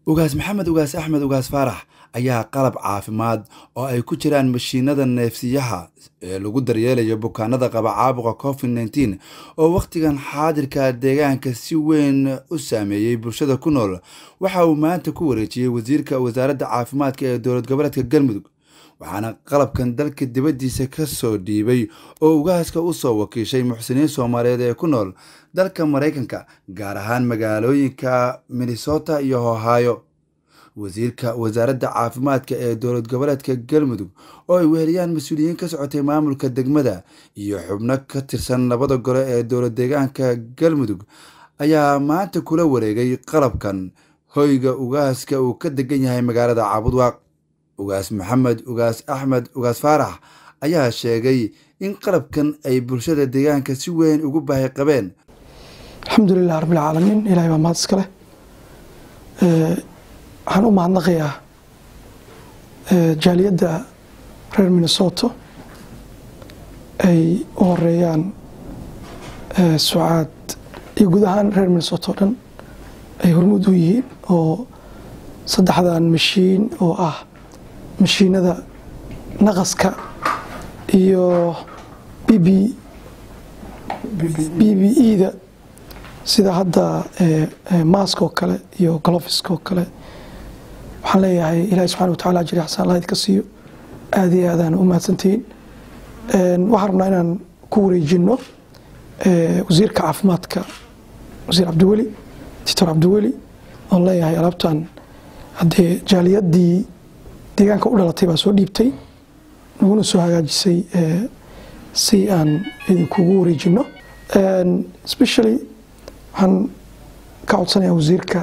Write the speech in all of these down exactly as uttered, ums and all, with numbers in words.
ugaas maxamed ugaas axmed ugaas faarax ayaa qalab caafimaad oo ay ku jiraan mashiinada neefsiyaha ee lagu daryeelayo bukaanada qaba caabuqa covid nineteen oo waqtigan xaadirka deegaanka si weyn u saameeyay bulshada ku nool waxa uu maanta ku wareejiyay wasiirka wasaaradda caafimaadka ee dowlad goboleedka Galmudug waxaana qalabkan dalka dibadiisa ka soo dhiibay oo ugaaska u soo wakiishay muxsiniin Soomaaliyeed ee ku nool dalka Mareykanka gaar ahaan magaalooyinka Minnesota iyo Ohio wasiirka wasaaradda caafimaadka ee dowlad goboleedka Galmudug oo ay weeriyaan mas'uuliyiin ka socotay maamulka degmada iyo xubno ka tirsan labada gole ee dowlad deegaanka Galmudug ayaa maanta kula wareegay qalabkan hoyga ugaaska uu ka degan yahay magaalada Cabudwaaq ugaas maxamed ugaas axmed ugaas faarax ayaa sheegay in qalabkan ay bulshada deegaanka si weyn ugu baahi qabeen alxamdulillaah rabbil caalamiin ilaahay baa mahad iska leh ee waxaan u mahadnaqayaa jaaliyadda reer Minnesota ay u horeeyaan Sucaad iyo guud ahaan reer Minnesota oo dhan ay hormuud u yihiin oo saddexdan mashiin oo ah mashiinada naqaska iyo B B B B E-da sida hadda mask oo kale iyo gloves oo kale waxaan leeyahay ilaahay subxaanahu wa tacaala ajri xasan Allah idinka siiyo aad iyo aad aan u mahadsantihiin waxaan rabnaa inaan ku wareejino wasiirka caafimaadka wasiir Cabdiweli Doctor Cabdiweli oo leeyahay alaabtan haddee jaaliyadii deegaanka u dhalatay baa soo dhiibtay naguna soo hagaajisay si aan idinkugu wareejino especially waxaan ka codsanayaa wasiirka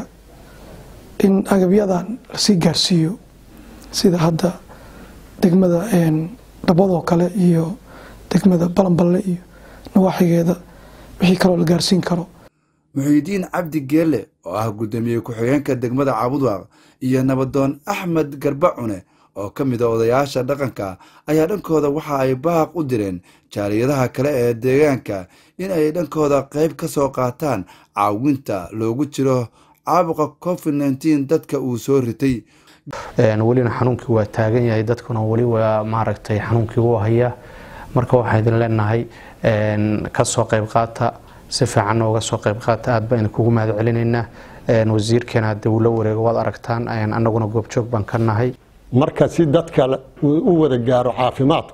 in agabyadan lasii gaarsiiyo sida hadda degmada dhabadoo kale iyo degmada balanballe iyo nawaaxigeeda wixii kaloo la gaarsiin karo muxiidiin cabdi geelle oo ah gudoomiye ku-xigeenka degmada Cabudwaaq iyo nabadoon Axmed Garbacune oo ka mid ah odayaasha dhaqanka ayaa dhankooda waxa ay baaq u direen jaaliyadaha kale ee deegaanka in ay dhankooda qayb ka soo qaataan caawinta loogu jiro caabuqa covid nineteen dadka uu soo ritay een walina xanuunkii waa taagan yahay dadkuna wali waa maaragtay xanuunkii uu haya marka waxa idin leenahay een ka soo qayb qaata si fiican uga soo qayb qaata aad baan kugu mahad celinaynaa een wasiirkeena dawladda wareego wad aragtaan ayaan anaguna goob joog baan ka nahay marka si dadka u wada gaaro caafimaadku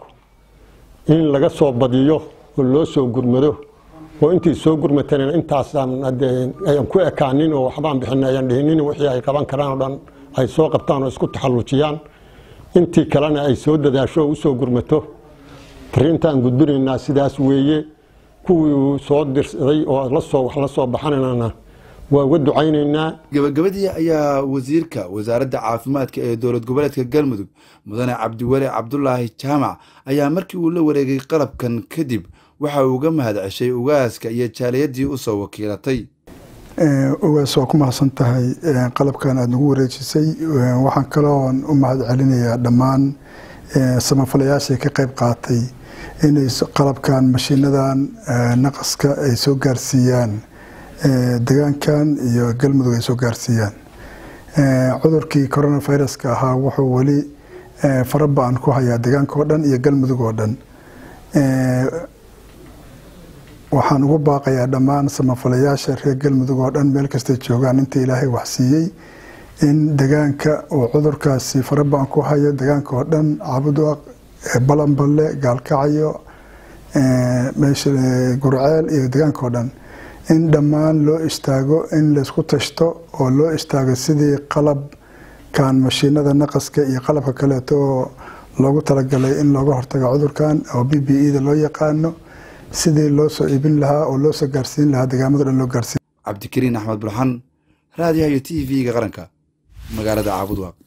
in laga soo badiyo oo loo soo gurmado oo intii soo gurmateen intaas aan ku ekaanin oo waxbaan bixinayaan dhihinin wixii ay qaban karaan oo dhan ay soo qabtaan oo isku taxallujiyaan intii kalena ay soo dadaasho oo soo gurmato fariintaan gudbinaynaa sidaas weeye kuwii soo dirsaday oo la soo wax la soo baxanayna waa uga ducaynaynaa gabagabadii ayaa wasiirka wasaaradda caafimaadka ee dowlad goboleedka Galmudug mudane Cabdiweli Cabdullaahi Jaamac ayaa markii uu la wareegay qalabkan kadib waxa uu uga mahad ceshay ugaaska iyo jaaliyadii u soo wakiilatay ee ugaas waa ku mahadsan tahay qalabkan aad nagu wareejisay waxaan kaloo u mahad celinayaa dhammaan samafalayaasha ka qayb qaatay inay qalabkan mashiinadan naqaska ay soo gaarsiiyaan deegaankan iyo Galmudug ay soo gaarsiiyaan cudurkii coronavirus-ka ahaa wuxuu wali farabaan ku hayaa deegaanka oo dhan iyo Galmudug oo dhan waxaan ugu baaqayaa dhammaan samafalayaasha reer Galmudug oo dhan meel kasta joogaan inta Ilaahay wax siiyay in deegaanka oo cudurkaasi farabaan ku hayo deegaanka oo dhan Cabudwaaq balanballe gaalkacyo meesha Gurceel iyo deegaanka oo dhan in dhammaan loo istaago in la isku tashto oo loo istaago sidii qalab kan mashiinada naqaska iyo qalabka kale oo loogu talagalay in looga hortago cudurkan oo B B E-da loo yaqaano sidii loo soo ibin lahaa oo loo soo gaarsiin lahaa deegaamada dhan loo gaarsiin Cabdikariin Axmed Burhan raadiyaha T V-ga qaranka magaalada Cabudwaaq.